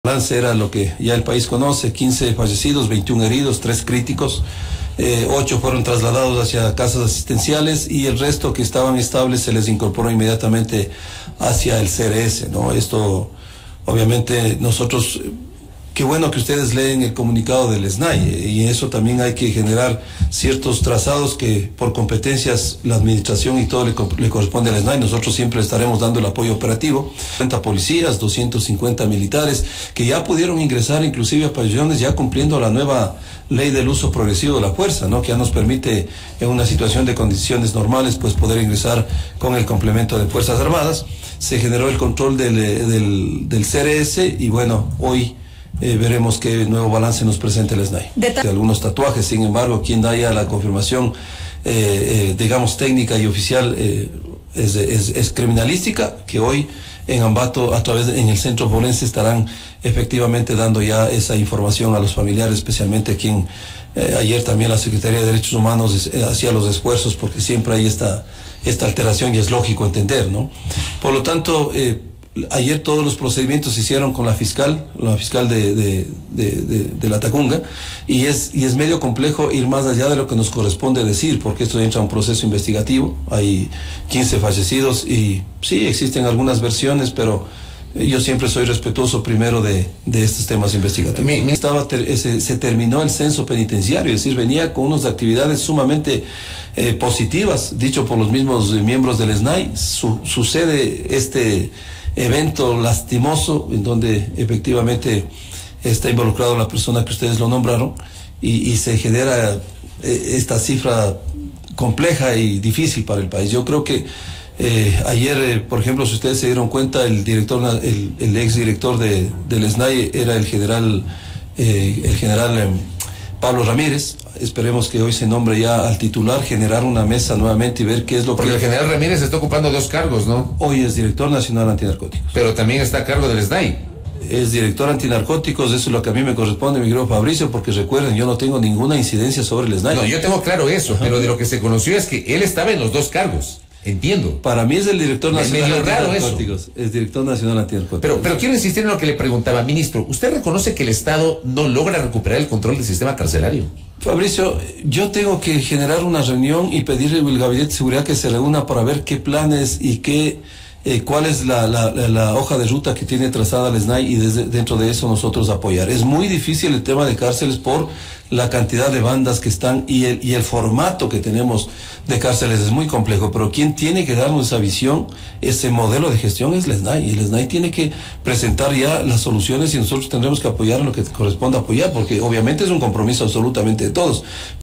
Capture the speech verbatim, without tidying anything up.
El balance era lo que ya el país conoce: quince fallecidos, veintiún heridos, tres críticos, eh, ocho fueron trasladados hacia casas asistenciales y el resto que estaban estables se les incorporó inmediatamente hacia el C R S, ¿no? Esto, obviamente, nosotros... Qué bueno que ustedes leen el comunicado del S N A I, y eso también hay que generar ciertos trazados que por competencias la administración y todo le, le corresponde al S N A I. Nosotros siempre estaremos dando el apoyo operativo. cincuenta policías, doscientos cincuenta militares que ya pudieron ingresar inclusive a pabellones ya cumpliendo la nueva ley del uso progresivo de la fuerza, ¿no? Que ya nos permite en una situación de condiciones normales pues poder ingresar con el complemento de Fuerzas Armadas. Se generó el control del, del, del C R S y bueno, hoy Eh, veremos qué nuevo balance nos presenta el S N A I. De algunos tatuajes, sin embargo, quien da ya la confirmación, eh, eh, digamos, técnica y oficial, eh, es, es, es criminalística, que hoy en Ambato, a través de, en el centro forense, estarán efectivamente dando ya esa información a los familiares, especialmente quien eh, ayer también la Secretaría de Derechos Humanos eh, hacía los esfuerzos, porque siempre hay esta, esta alteración y es lógico entender, ¿no? Por lo tanto, eh, ayer todos los procedimientos se hicieron con la fiscal, la fiscal de, de, de, de, de la Tacunga, y es, y es medio complejo ir más allá de lo que nos corresponde decir, porque esto entra a un proceso investigativo. Hay quince fallecidos y sí, existen algunas versiones, pero yo siempre soy respetuoso primero de, de estos temas investigativos. Mi, mi... Estaba ter, se, se terminó el censo penitenciario, es decir, venía con unas actividades sumamente eh, positivas, dicho por los mismos eh, miembros del S N A I. Su, sucede este evento lastimoso en donde efectivamente está involucrado la persona que ustedes lo nombraron y, y se genera eh, esta cifra compleja y difícil para el país. Yo creo que eh, ayer, eh, por ejemplo, si ustedes se dieron cuenta, el director, el, el ex director de, del S N A I era el general, eh, el general eh, Pablo Ramírez. Esperemos que hoy se nombre ya al titular, generar una mesa nuevamente y ver qué es lo Porque que... el general Ramírez está ocupando dos cargos, ¿no? Hoy es director nacional antinarcóticos. Pero también está a cargo del S N A I. Es director antinarcóticos, eso es lo que a mí me corresponde, mi querido Fabricio, porque recuerden, yo no tengo ninguna incidencia sobre el S N A I. No, yo tengo claro eso, Ajá. pero de lo que se conoció es que él estaba en los dos cargos. Entiendo. Para mí es el director nacional antinarcóticos. Es director nacional antinarcóticos. Pero, pero quiero insistir en lo que le preguntaba, ministro. ¿Usted reconoce que el Estado no logra recuperar el control del sistema carcelario? Fabricio, yo tengo que generar una reunión y pedirle al Gabinete de Seguridad que se reúna para ver qué planes y qué, eh, cuál es la, la, la, la hoja de ruta que tiene trazada el S N A I y desde, dentro de eso nosotros apoyar. Es muy difícil el tema de cárceles por la cantidad de bandas que están y el, y el formato que tenemos de cárceles es muy complejo, pero quien tiene que darnos esa visión, ese modelo de gestión es el S N A I, y el S N A I tiene que presentar ya las soluciones y nosotros tendremos que apoyar en lo que corresponda apoyar, porque obviamente es un compromiso absolutamente de todos.